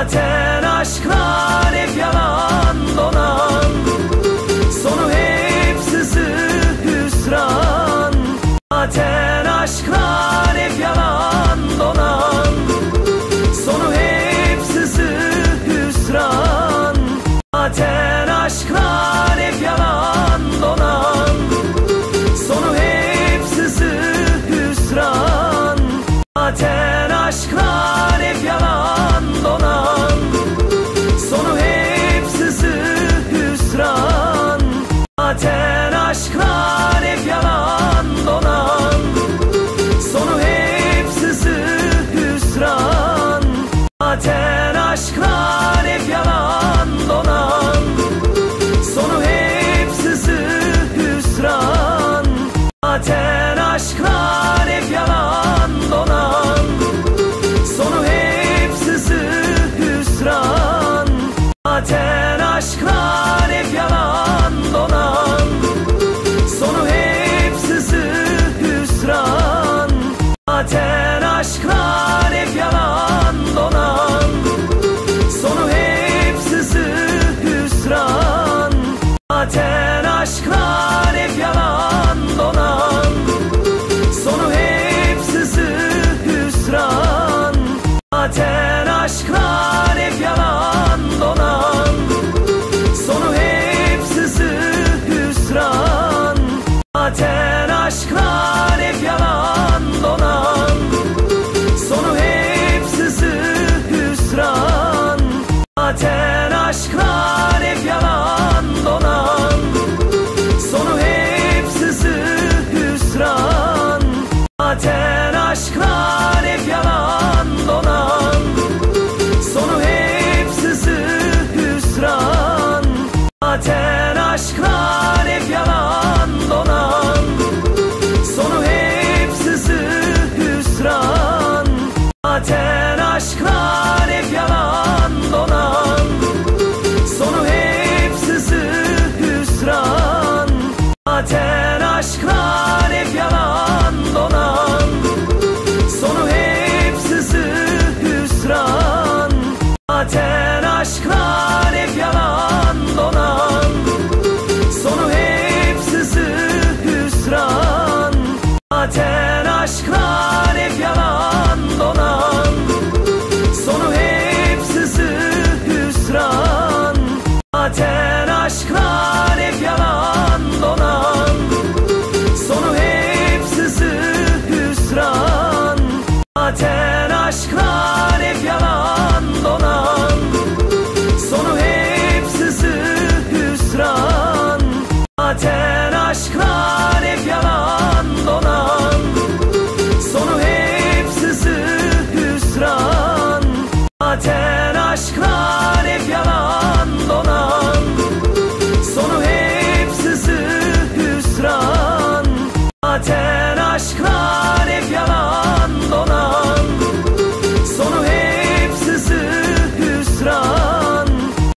Zaten aşklar hep yalan dolan, sonu hep sızı hüsran. Zaten aşklar hep yalan dolan, sonu hep sızı hüsran. Zaten aşklar hep yalan dolan, sonu hep sızı hüsran. Zaten aşklar hep yalan dolan, sonu hep sızı hüsran. Zaten aşklar hep yalan dolan, sonu hep sızı hüsran. Zaten aşklar hep yalan dolan, sonu hep sızı hüsran. Zaten aşklar hep yalan dolan, sonu hep sızı hüsran. Zaten aşklar hep yalan dolan, sonu hep sızı hüsran. Zaten aşklar hep yalan dolan, sonu hep sızı hüsran. Zaten aşklar hep yalan dolan, sonu hep sızı hüsran. Zaten aşklar hep yalan dolan, sonu hep sızı hüsran. Zaten aşklar hep yalan dolan, sonu hep sızı hüsran. Zaten aşklar hep yalan dolan, sonu hep sızı hüsran. Zaten aşklar hep yalan dolan, sonu hep sızı hüsran. Zaten aşklar hep yalan dolan, sonu hep sızı hüsran. Zaten aşklar hep yalan dolan, sonu hep sızı hüsran. Zaten aşklar hep yalan dolan, sonu hep sızı hüsran. Zaten